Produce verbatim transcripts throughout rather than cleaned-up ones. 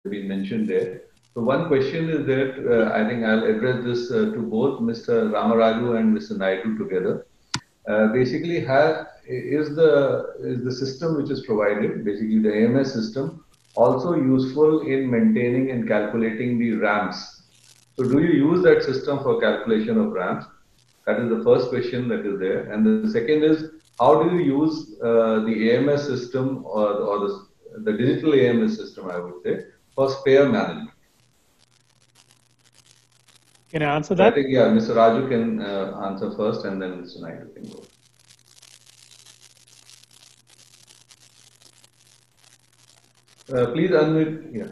been mentioned there. So one question is that uh, I think I'll address this uh, to both Mister Ramaraju and Mister Naidu together. Uh, basically, has is the is the system which is provided, basically the A M S system, also useful in maintaining and calculating the RAMs? So, do you use that system for calculation of RAMs? That is the first question that is there, and the second is, how do you use uh, the A M S system or, or the, the digital A M S system, I would say, for spare management? Can I answer So that? I think, yeah, Mister Raju can uh, answer first, and then Mister Naidu can go. Uh, please unmute. Yeah.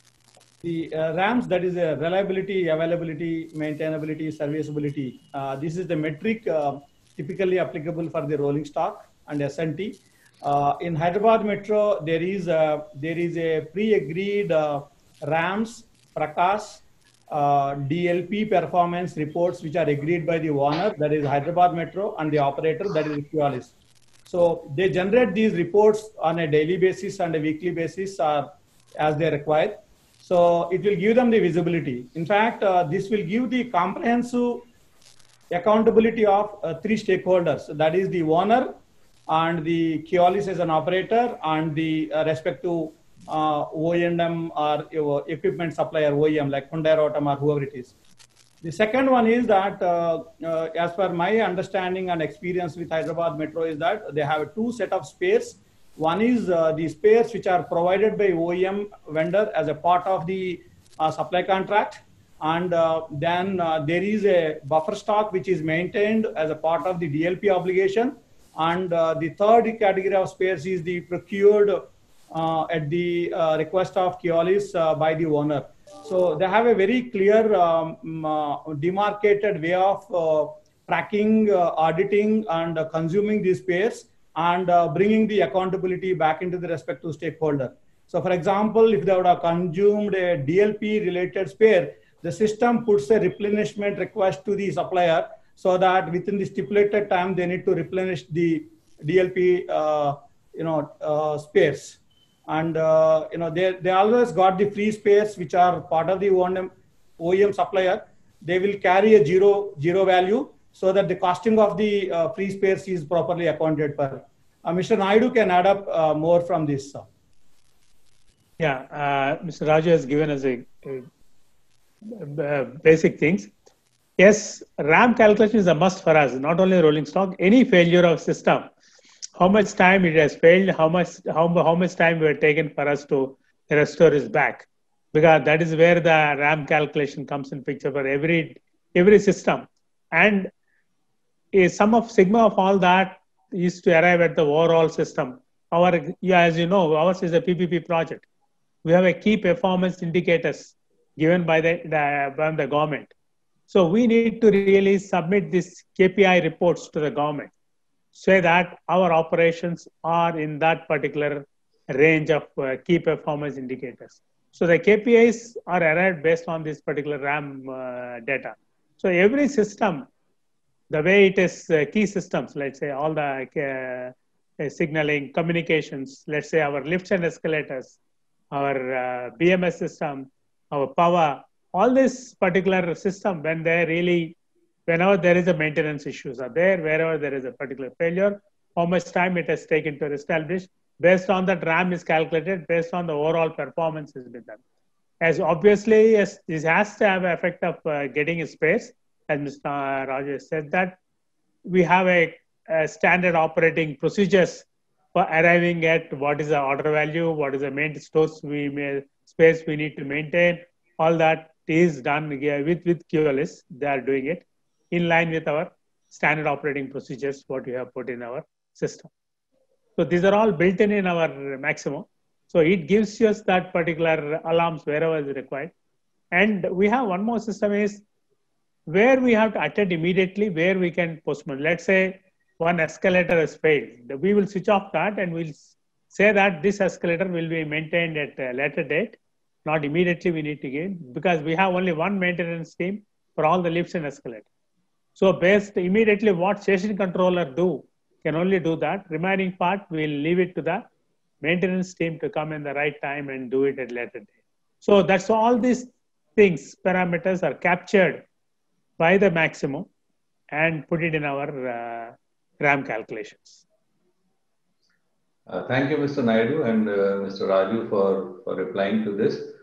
The uh, RAMs, that is uh, reliability, availability, maintainability, serviceability. Uh, this is the metric uh, typically applicable for the rolling stock and S and T. Uh, in Hyderabad Metro, there is a, there is a pre-agreed uh, RAMs, Prakash, uh, D L P performance reports which are agreed by the owner, that is Hyderabad Metro, and the operator, that is Qualys. So they generate these reports on a daily basis and a weekly basis uh, as they require. So it will give them the visibility. In fact, uh, this will give the comprehensive accountability of uh, three stakeholders. That is the owner and the Qualys as an operator and the uh, respective uh, O E M or uh, equipment supplier O E M like Hyundai Rotem or whoever it is. The second one is that uh, uh, as per my understanding and experience with Hyderabad Metro is that they have two set of spares. One is uh, the spares which are provided by O E M vendor as a part of the uh, supply contract. And uh, then uh, there is a buffer stock which is maintained as a part of the D L P obligation. And uh, the third category of spares is the procured uh, at the uh, request of Qualys uh, by the owner. So they have a very clear um, uh, demarcated way of uh, tracking, uh, auditing, and uh, consuming these spares, and uh, bringing the accountability back into the respective stakeholder. So for example, if they would have consumed a D L P related spare, the system puts a replenishment request to the supplier so that within the stipulated time, they need to replenish the D L P uh, you know, uh, spares. And uh, you know, they, they always got the free spares which are part of the O E M supplier. They will carry a zero, zero value, so that the costing of the uh, free spares is properly accounted for. Uh, Mister Naidu can add up uh, more from this. Yeah, uh, Mister Raju has given us a, a, a basic things. Yes, RAM calculation is a must for us, not only rolling stock, any failure of system. How much time it has failed, how much, how, how much time we have taken for us to restore it back. Because that is where the RAM calculation comes in picture for every, every system. And a sum of sigma of all that is to arrive at the overall system. Our, yeah, as you know, ours is a P P P project. We have a key performance indicators given by the, the, by the government. So we need to really submit these K P I reports to the government, say that our operations are in that particular range of uh, key performance indicators. So the K P Is are arrived based on this particular RAM uh, data. So every system, the way it is uh, key systems, let's say all the uh, signaling, communications, let's say our lifts and escalators, our uh, B M S system, our power, all this particular system, when they really, whenever there is a maintenance issues are there, wherever there is a particular failure, how much time it has taken to establish, based on that RAM is calculated, based on the overall performance has been done. As obviously, yes, this has to have an effect of uh, getting a space, as Mister Raju said that, we have a, a standard operating procedures for arriving at what is the order value, what is the main stores we may, space we need to maintain, all that is done with, with Qualys, they are doing it in line with our standard operating procedures, what we have put in our system. So these are all built in in our Maximo. So it gives us that particular alarms wherever is required. And we have one more system is where we have to attend immediately, where we can postpone. Let's say one escalator has failed. We will switch off that and we'll say that this escalator will be maintained at a later date. Not immediately we need to gain, because we have only one maintenance team for all the lifts and escalators. So based immediately what station controller do, can only do that. Remaining part, we'll leave it to the maintenance team to come in the right time and do it at later date. So that's all these things, parameters are captured by the maximum and put it in our uh, RAM calculations. Uh, thank you, Mister Naidu and uh, Mister Raju for, for replying to this.